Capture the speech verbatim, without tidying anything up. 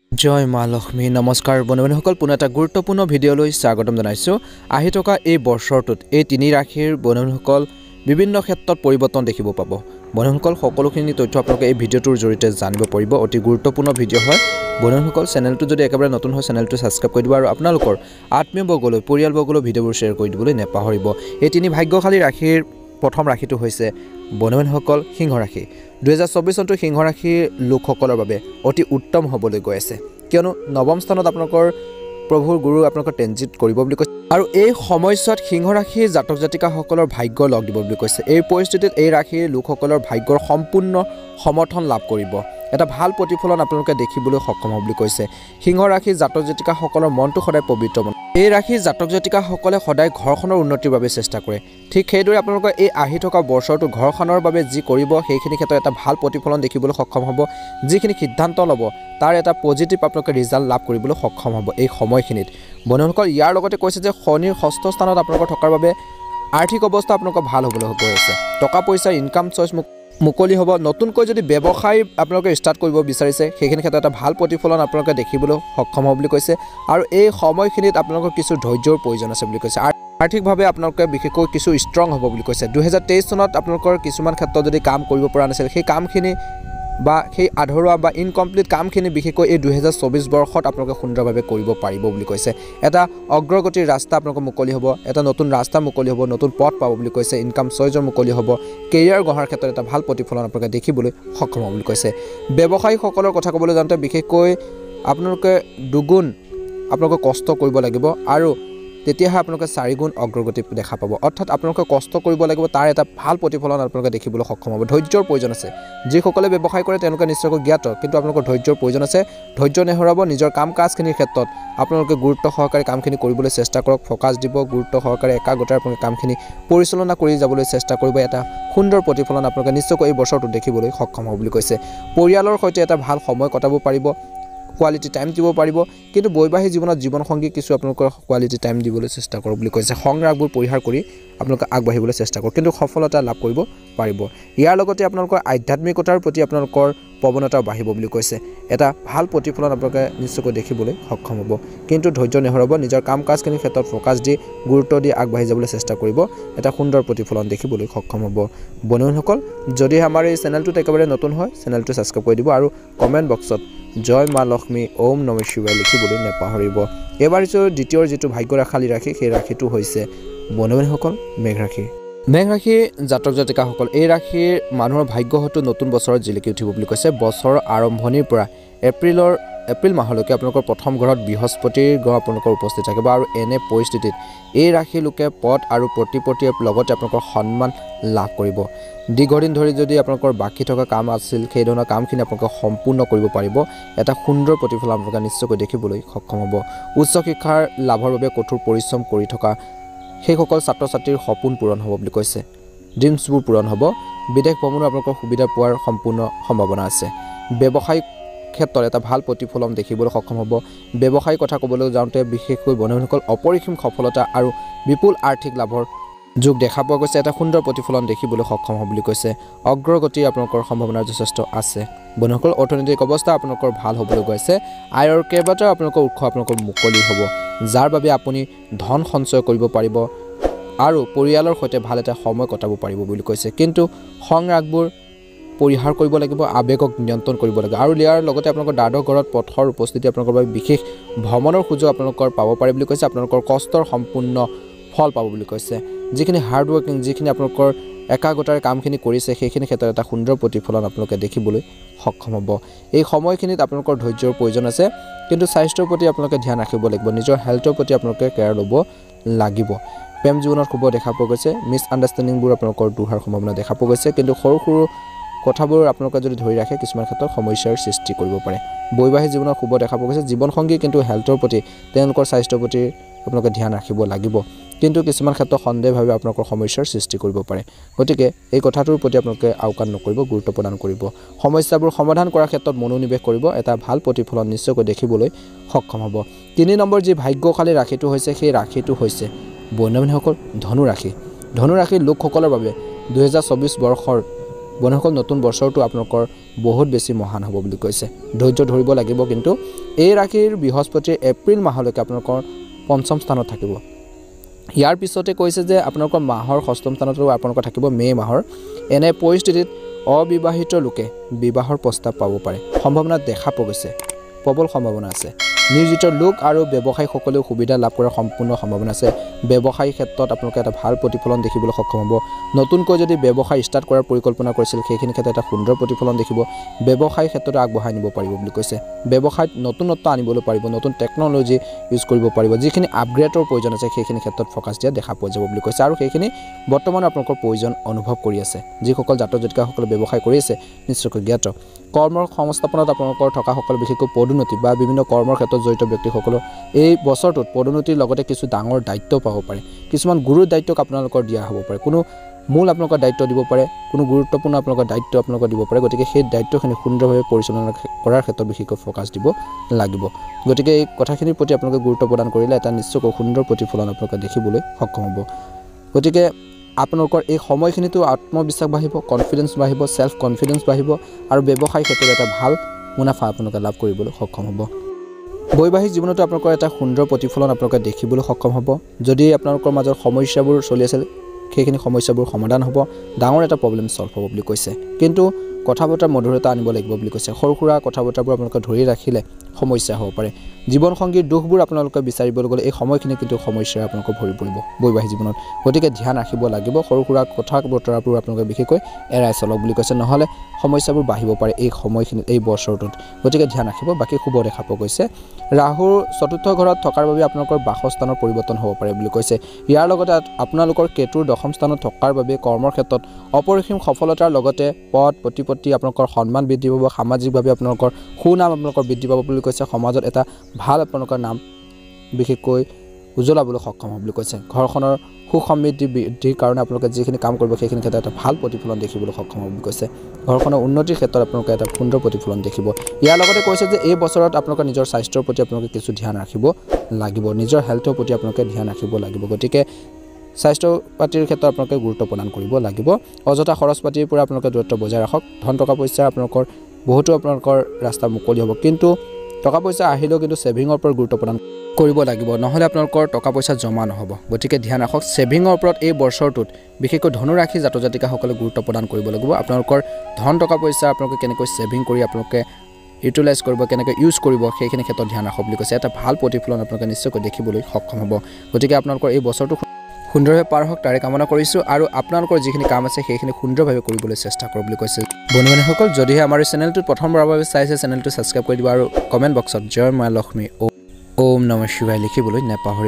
জয় মা লক্ষ্মী নমস্কাৰ বন্ধুসকল পুনৰ এটা গুৰুত্বপূৰ্ণ ভিডিঅ'লৈ স্বাগতম জনাইছো আহি থকা এই বৰ্ষৰটোত এই তিনি ৰাশিৰ বন্ধুসকল বিভিন্ন ক্ষেত্ৰত পৰিৱৰ্তন দেখিব পাব বন্ধুসকল সকলোখিনি তথ্য আপোনালোকে এই ভিডিঅ'টোৰ জৰিয়তে জানিব পাৰিব অতি গুৰুত্বপূৰ্ণ ভিডিঅ' হয় বন্ধুসকল চেনেলটো যদি একেবাৰে নতুন হয় চেনেলটো সাবস্ক্ৰাইব কৰি দিব আৰু আপোনালোকৰ আত্মীয় বৰ্গলৈ পৰিয়াল বৰ্গলৈ ভিডিঅ'বোৰ শ্বেয়াৰ কৰি দিবলৈ নেপাহৰিব এই তিনি ভাগ্যশালী ৰাশিৰ প্ৰথম ৰাশিটো হৈছে বন্ধুসকল সিংহ ৰাশি দুই হাজাৰ চৌব্বিছ চনটো সিংহ ৰাশিৰ লোকসকলৰ বাবে অতি উত্তম হ'বলৈ গৈ আছে কিয়নো নৱম স্থানত আপোনালোকৰ প্ৰভুৰ গুৰু আপোনালোকৰ ট্ৰেনজিট কৰিব বুলি কৈছে আৰু এই সময়ছোৱাত সিংহ ৰাশিৰ জাতক জাতিকাসকলৰ ভাগ্য লগ দিব বুলি কৈছে এই পৰিস্থিতিত এই ৰাশিৰ লোকসকলৰ ভাগ্যৰ সম্পূৰ্ণ সমৰ্থন লাভ কৰিব এটা ভাল প্ৰতিফলন আপোনালোকে দেখিবলৈ সক্ষম হ'ব বুলি কৈছে সিংহ ৰাশিৰ জাতক জাতিকাসকলৰ মনটো সদায় পবিত্ৰ মন এই ৰাশিৰ জাতক জাতিকাসকলে সদায় ঘৰখনৰ উন্নতিৰ বাবে চেষ্টা কৰে ঠিক সেইদৰে আপোনালোকৰ এই আহি থকা বৰ্ষৰটো ঘৰখনৰ বাবে যি কৰিব সেইখিনি ক্ষেত্ৰত এটা ভাল প্ৰতিফলন দেখিবলৈ সক্ষম হ'ব যিখিনি সিদ্ধান্ত ল'ব তাৰ এটা পজিটিভ আপোনালোকে ৰিজাল্ট লাভ কৰিবলৈ সক্ষম হ'ব এই সময়খিনিত বন্ধুসকল ইয়াৰ লগতে কৈছে যে শনিৰ ষষ্ঠ স্থানত আপোনালোকৰ থকাৰ বাবে আৰ্থিক অৱস্থা আপোনালোকৰ ভাল হ'বলৈ গৈ আছে টকা পইচাৰ ইনকাম চইচ মুকলি হ'ব নতুনকৈ যদি ব্যৱসায় আপোনালোকে ষ্টাৰ্ট কৰিব বিচাৰিছে সেইখিনি ক্ষেত্ৰত এটা ভাল প্ৰতিফলন আপোনালোকে দেখিবলৈ সক্ষম হ'ব বুলি কৈছে আৰু এই সময়খিনিত আপোনালোকৰ কিছু ধৈৰ্যৰ প্ৰয়োজন আছে বুলি কৈছে আৰ্থিকভাৱে আপোনালোকে বিশেষকৈ কিছু ষ্ট্ৰং হ'ব বুলি কৈছে দুই হাজাৰ তেইছ চনত আপোনালোকৰ কিছুমান ক্ষেত্ৰত যদি কাম কৰিব পৰা নাছিল সেই কামখিনি বা সেই আধৰুৱা বা ইনকমপ্লিট কামখিনি বিশেষকৈ এই দুই হাজাৰ চৌব্বিছ বৰ্ষত আপোনালোকে সুন্দৰভাৱে কৰিব পাৰিব বুলি কৈছে এটা অগ্ৰগতিৰ ৰাস্তা আপোনালোকৰ মুকলি হ'ব এটা নতুন ৰাস্তা মুকলি হ'ব নতুন পথ পাব বুলি কৈছে ইনকাম চইজৰ মুকলি হ'ব কেৰিয়াৰ গঢ়াৰ ক্ষেত্ৰত এটা ভাল প্ৰতিফলন আপোনালোকে দেখিবলৈ সক্ষম হ'ব বুলি কৈছে ব্যৱসায়ীসকলৰ কথা ক'বলৈ যাওঁতে বিশেষকৈ আপোনালোকে দুগুণ আপোনালোকে কষ্ট কৰিব লাগিব আৰু তেতিয়াহে আপোনালোকে চাৰিগুণ অগ্ৰগতি দেখা পাব অৰ্থাৎ আপোনালোকে কষ্ট কৰিব লাগিব তাৰ এটা ভাল প্ৰতিফলন আপোনালোকে দেখিবলৈ সক্ষম হ'ব ধৈৰ্যৰ প্ৰয়োজন আছে যিসকলে ব্যৱসায় কৰে তেওঁলোকে নিশ্চয়কৈ জ্ঞাত কিন্তু আপোনালোকৰ ধৈৰ্যৰ প্ৰয়োজন আছে ধৈৰ্য নেহেৰাব নিজৰ কাম কাজখিনিৰ ক্ষেত্ৰত আপোনালোকে গুৰুত্ব সহকাৰে কামখিনি কৰিবলৈ চেষ্টা কৰক ফ'কাছ দিব গুৰুত্ব সহকাৰে একাগ্ৰতাৰে আপোনালোকে কামখিনি পৰিচালনা কৰি যাবলৈ চেষ্টা কৰিব এটা সুন্দৰ প্ৰতিফলন আপোনালোকে নিশ্চয়কৈ এই বছৰটো দেখিবলৈ সক্ষম হ'ব বুলি কৈছে পৰিয়ালৰ সৈতে এটা ভাল সময় কটাব পাৰিব কোৱালিটি টাইম দিব পাৰিব কিন্তু বৈবাহিক জীৱনত জীৱনসংগী কিছু আপোনালোকৰ কোৱালিটি টাইম দিবলৈ চেষ্টা কৰক বুলি কৈছে সংৰাগবোৰ পৰিহাৰ কৰি আপোনালোকে আগবাঢ়িবলৈ চেষ্টা কৰক কিন্তু সফলতা লাভ কৰিব পাৰিব ইয়াৰ লগতে আপোনালোকৰ আধ্যাত্মিকতাৰ প্ৰতি আপোনালোকৰ প্ৰৱণতা বাঢ়িব বুলি কৈছে এটা ভাল প্ৰতিফলন আপোনালোকে নিশ্চয়কৈ দেখিবলৈ সক্ষম হ'ব কিন্তু ধৈৰ্য নেহেৰাব নিজৰ কাম কাজখিনিৰ ক্ষেত্ৰত ফ'কাছ দি গুৰুত্ব দি আগবাঢ়ি যাবলৈ চেষ্টা কৰিব এটা সুন্দৰ প্ৰতিফলন দেখিবলৈ সক্ষম হ'ব বন্ধুসকল যদি আমাৰ এই চেনেলটোত একেবাৰে নতুন হয় চেনেলটো ছাবস্ক্ৰাইব কৰি দিব আৰু কমেণ্ট বক্সত জয় মা লক্ষ্মী ওম নমঃ শিৱায় লিখিবলৈ নেপাহৰিব এবাৰ দ্বিতীয় যিটো ভাগ্য ৰাশি ৰাশি সেই ৰাশিটো হৈছে বন্ধুসকল মেঘ ৰাশি মেঘ ৰাশিৰ জাতক জাতিকাসকল এই ৰাশিৰ মানুহৰ ভাগ্য হয়তো নতুন বছৰত জিলিকি উঠিব বুলি কৈছে বছৰৰ আৰম্ভণিৰ পৰা এপ্ৰিলৰ এপ্ৰিল মাহলৈকে আপোনালোকৰ প্ৰথম ঘৰত বৃহস্পতিৰ গ্ৰহ আপোনালোকৰ উপস্থিত থাকিব আৰু এনে পৰিস্থিতিত এই ৰাশিৰ লোকে পদ আৰু প্ৰতিপত্তিৰ লগতে আপোনালোকৰ সন্মান লাভ কৰিব দীৰ্ঘদিন ধৰি যদি আপোনালোকৰ বাকী থকা কাম আছিল সেই ধৰণৰ কামখিনি আপোনালোকে সম্পূৰ্ণ কৰিব পাৰিব এটা সুন্দৰ প্ৰতিফলন আপোনালোকে নিশ্চয়কৈ দেখিবলৈ সক্ষম হ'ব উচ্চ শিক্ষাৰ লাভৰ বাবে কঠোৰ পৰিশ্ৰম কৰি থকা সেইসকল ছাত্ৰ ছাত্ৰীৰ সপোন পূৰণ হ'ব বুলি কৈছে ড্ৰিমছবোৰ পূৰণ হ'ব বিদেশ ভ্ৰমণৰ আপোনালোকৰ সুবিধা পোৱাৰ সম্পূৰ্ণ সম্ভাৱনা আছে ব্যৱসায়িক ক্ষেত্ৰত এটা ভাল প্ৰতিফলন দেখিবলৈ সক্ষম হ'ব ব্যৱসায়িক কথা ক'বলৈ যাওঁতে বিশেষকৈ বন্ধুসকল অপৰিসীম সফলতা আৰু বিপুল আৰ্থিক লাভৰ যোগ দেখা পোৱা গৈছে এটা সুন্দৰ প্ৰতিফলন দেখিবলৈ সক্ষম হ'ব বুলি কৈছে অগ্ৰগতিৰ আপোনালোকৰ সম্ভাৱনা যথেষ্ট আছে বন্ধুসকল অৰ্থনৈতিক অৱস্থা আপোনালোকৰ ভাল হ'বলৈ গৈছে আয়ৰ কেইবাটাও আপোনালোকৰ উৎস আপোনালোকৰ মুকলি হ'ব যাৰ বাবে আপুনি ধন সঞ্চয় কৰিব পাৰিব আৰু পৰিয়ালৰ সৈতে ভাল এটা সময় কটাব পাৰিব বুলি কৈছে কিন্তু সংৰাগবোৰ পৰিহাৰ কৰিব লাগিব আবেগক নিয়ন্ত্ৰণ কৰিব লাগিব আৰু ইয়াৰ লগতে আপোনালোকৰ দ্বাদশ ঘৰত পথৰ উপস্থিতি আপোনালোকৰ বাবে বিশেষ ভ্ৰমণৰ সুযোগ আপোনালোকৰ পাব পাৰে বুলি কৈছে আপোনালোকৰ কষ্টৰ সম্পূৰ্ণ ফল পাব বুলি কৈছে যিখিনি হাৰ্ড ৱৰ্কিং যিখিনি আপোনালোকৰ একাগ্ৰতাৰে কামখিনি কৰিছে সেইখিনি ক্ষেত্ৰত এটা সুন্দৰ প্ৰতিফলন আপোনালোকে দেখিবলৈ সক্ষম হ'ব এই সময়খিনিত আপোনালোকৰ ধৈৰ্যৰ প্ৰয়োজন আছে কিন্তু স্বাস্থ্যৰ প্ৰতি আপোনালোকে ধ্যান ৰাখিব লাগিব নিজৰ হেল্থৰ প্ৰতি আপোনালোকে কেয়াৰ ল'ব লাগিব প্ৰেম জীৱনত খুব দেখা পোৱা গৈছে মিছ আণ্ডাৰষ্টেণ্ডিংবোৰ আপোনালোকৰ দূৰ হোৱাৰ সম্ভাৱনা দেখা পোৱা গৈছে কিন্তু সৰু সৰু কথাবোৰ আপোনালোকে যদি ধৰি ৰাখে কিছুমান ক্ষেত্ৰত সমস্যাৰ সৃষ্টি কৰিব পাৰে বৈবাহিক জীৱনত খুব দেখা পোৱা গৈছে জীৱনসংগী কিন্তু হেল্থৰ প্ৰতি তেওঁলোকৰ স্বাস্থ্যৰ প্ৰতি আপোনালোকে ধ্যান ৰাখিব লাগিব কিন্তু কিছুমান ক্ষেত্ৰত সন্দেহভাৱে আপোনালোকৰ সমস্যাৰ সৃষ্টি কৰিব পাৰে গতিকে এই কথাটোৰ প্ৰতি আপোনালোকে আওকাণ নকৰিব গুৰুত্ব প্ৰদান কৰিব সমস্যাবোৰ সমাধান কৰাৰ ক্ষেত্ৰত মনোনিৱেশ কৰিব এটা ভাল প্ৰতিফলন নিশ্চয়কৈ দেখিবলৈ সক্ষম হ'ব তিনি নম্বৰ যি ভাগ্যশালী ৰাশিটো হৈছে সেই ৰাশিটো হৈছে বন্ধুসকল ধনু ৰাশি ধনু ৰাশিৰ লোকসকলৰ বাবে দুই হাজাৰ চৌব্বিছ বৰ্ষৰ বন্ধুসকল নতুন বছৰটো আপোনালোকৰ বহুত বেছি মহান হ'ব বুলি কৈছে ধৈৰ্য ধৰিব লাগিব কিন্তু এই ৰাশিৰ বৃহস্পতি এপ্ৰিল মাহলৈকে আপোনালোকৰ পঞ্চম স্থানত থাকিব ইয়াৰ পিছতে কৈছে যে আপোনালোকৰ মাহৰ ষষ্ঠম স্থানত আপোনালোকৰ থাকিব মে মাহৰ এনে পৰিস্থিতিত অবিবাহিত লোকে বিবাহৰ প্ৰস্তাৱ পাব পাৰে সম্ভাৱনা দেখা পোৱা গৈছে প্ৰবল সম্ভাৱনা আছে নিয়োজিত লোক আৰু ব্যৱসায়ী সকলেও সুবিধা লাভ কৰাৰ সম্পূৰ্ণ সম্ভাৱনা আছে ব্যৱসায়ী ক্ষেত্ৰত আপোনালোকে এটা ভাল প্ৰতিফলন দেখিবলৈ সক্ষম হ'ব নতুনকৈ যদি ব্যৱসায় ষ্টাৰ্ট কৰাৰ পৰিকল্পনা কৰিছিল সেইখিনি ক্ষেত্ৰত এটা সুন্দৰ প্ৰতিফলন দেখিব ব্যৱসায়ী ক্ষেত্ৰত আগবঢ়াই নিব পাৰিব বুলি কৈছে ব্যৱসায়ত নতুনত্ব আনিবলৈ পাৰিব নতুন টেকন'লজি ইউজ কৰিব পাৰিব যিখিনি আপগ্ৰেডৰ প্ৰয়োজন আছে সেইখিনি ক্ষেত্ৰত ফ'কাছ দিয়া দেখা পোৱা যাব বুলি কৈছে আৰু সেইখিনি বৰ্তমান আপোনালোকৰ প্ৰয়োজন অনুভৱ কৰি আছে যিসকল জাতক জাতিকাসকলে ব্যৱসায় কৰি আছে নিশ্চয়কৈ জ্ঞাত কৰ্মৰ সংস্থাপনত আপোনালোকৰ থকাসকল বিশেষকৈ পদোন্নতি বা বিভিন্ন কৰ্মৰ ক্ষেত্ৰত জড়িত ব্যক্তিসকলৰ এই বছৰটোত পদোন্নতিৰ লগতে কিছু ডাঙৰ দায়িত্ব পাব পাৰে কিছুমান গুৰুৰ দায়িত্বক আপোনালোকৰ দিয়া হ'ব পাৰে কোনো মূল আপোনালোকৰ দায়িত্ব দিব পাৰে কোনো গুৰুত্বপূৰ্ণ আপোনালোকৰ দায়িত্ব আপোনালোকৰ দিব পাৰে গতিকে সেই দায়িত্বখিনি সুন্দৰভাৱে পৰিচালনা কৰাৰ ক্ষেত্ৰত বিশেষকৈ ফ'কাছ দিব লাগিব গতিকে এই কথাখিনিৰ প্ৰতি আপোনালোকে গুৰুত্ব প্ৰদান কৰিলে এটা নিশ্চয়কৈ সুন্দৰ প্ৰতিফলন আপোনালোকে দেখিবলৈ সক্ষম হ'ব গতিকে আপোনালোকৰ এই সময়খিনিতো আত্মবিশ্বাস বাঢ়িব কনফিডেন্স বাঢ়িব সেলফ কনফিডেন্স বাঢ়িব আৰু ব্যৱসায়িক ক্ষেত্ৰত এটা ভাল মুনাফা আপোনালোকে লাভ কৰিবলৈ সক্ষম হ'ব বৈবাহিক জীৱনতো আপোনালোকৰ এটা সুন্দৰ প্ৰতিফলন আপোনালোকে দেখিবলৈ সক্ষম হ'ব যদি আপোনালোকৰ মাজৰ সমস্যাবোৰ চলি আছিল সেইখিনি সমস্যাবোৰ সমাধান হ'ব ডাঙৰ এটা প্ৰবলেম সলভ হ'ব বুলি কৈছে কিন্তু কথা বতৰা মধুৰতা আনিব লাগিব বুলি কৈছে সৰু সুৰা কথা বতৰাবোৰ আপোনালোকে ধৰি ৰাখিলে সমস্যা হ'ব পাৰে জীৱন সংগীৰ দুখবোৰ আপোনালোকে বিচাৰিবলৈ গ'লে এই সময়খিনি কিন্তু সমস্যাৰে আপোনালোকৰ ভৰি পৰিব বৈবাহিক জীৱনত গতিকে ধ্যান ৰাখিব লাগিব সৰু সুৰা কথা বতৰাবোৰ আপোনালোকে বিশেষকৈ এৰাই চলক বুলি কৈছে নহ'লে সমস্যাবোৰ বাঢ়িব পাৰে এই সময়খিনি এই বছৰটোত গতিকে ধ্যান ৰাখিব বাকী শুভ দেখা পোৱা গৈছে ৰাহুৰ চতুৰ্থ ঘৰত থকাৰ বাবে আপোনালোকৰ বাসস্থানৰ পৰিৱৰ্তন হ'ব পাৰে বুলি কৈছে ইয়াৰ লগতে আপোনালোকৰ কেতুৰ দশম স্থানত থকাৰ বাবে কৰ্মৰ ক্ষেত্ৰত অপৰিসীম সফলতাৰ লগতে পদ প্ৰতিপত্তি আপোনালোকৰ সন্মান বৃদ্ধি পাব সামাজিকভাৱে আপোনালোকৰ সুনাম আপোনালোকৰ বৃদ্ধি পাব বুলি কৈছে সমাজত এটা ভাল আপোনালোকৰ নাম বিশেষকৈ উজ্বলাবলৈ সক্ষম হ'ব বুলি কৈছে ঘৰখনৰ সুখ সমৃদ্ধি বৃদ্ধিৰ কাৰণে আপোনালোকে যিখিনি কাম কৰিব সেইখিনি ক্ষেত্ৰত এটা ভাল প্ৰতিফলন দেখিবলৈ সক্ষম হ'ব বুলি কৈছে ঘৰখনৰ উন্নতিৰ ক্ষেত্ৰত আপোনালোকে এটা সুন্দৰ প্ৰতিফলন দেখিব ইয়াৰ লগতে কৈছে যে এই বছৰত আপোনালোকে নিজৰ স্বাস্থ্যৰ প্ৰতি আপোনালোকে কিছু ধ্যান ৰাখিব লাগিব নিজৰ হেল্থৰ প্ৰতি আপোনালোকে ধ্যান ৰাখিব লাগিব গতিকে স্বাস্থ্য পাতিৰ ক্ষেত্ৰত আপোনালোকে গুৰুত্ব প্ৰদান কৰিব লাগিব অযথা খৰচ পাতিৰ পৰা আপোনালোকে দূৰত্ব বজাই ৰাখক ধন টকা পইচা আপোনালোকৰ বহুতো আপোনালোকৰ ৰাস্তা মুকলি হ'ব কিন্তু টকা পইচা আহিলেও কিন্তু সেভিংৰ ওপৰত গুৰুত্ব প্ৰদান কৰিব লাগিব নহলে আপোনালোকৰ টকা পইচা জমা নহব গতিকে ধ্যান ৰাখক সেভিংৰ ওপৰত এই বছৰটোত বিশেষকৈ ধনুৰাশি জাতক জাতিকাসকলে গুৰুত্ব প্ৰদান কৰিব লাগিব আপোনালোকৰ ধন টকা পইচা আপোনালোকে কেনেকৈ সেভিং কৰি আপোনালোকে ইউটিলাইজ কৰিব কেনেকৈ ইউজ কৰিব সেইখিনি ক্ষেত্ৰত ধ্যান ৰাখক বুলি কৈছে এটা ভাল প্ৰতিফলন আপোনালোকে নিশ্চয়কৈ দেখিবলৈ সক্ষম হ'ব গতিকে আপোনালোকৰ এই বছৰটো সুন্দৰভাৱে পাৰ হওক তাৰে কামনা কৰিছোঁ আৰু আপোনালোকৰ যিখিনি কাম আছে সেইখিনি সুন্দৰভাৱে কৰিবলৈ চেষ্টা কৰক বুলি কৈছে বন্ধু বান্ধৱীসকল যদিহে আমাৰ এই চেনেলটোত প্ৰথমবাৰৰ বাবে চাইছে চেনেলটো ছাবস্ক্ৰাইব কৰি দিব আৰু কমেণ্ট বক্সত জয় মা লক্ষ্মী ওম নমঃ শিৱায় লিখিবলৈ নাপাহৰিব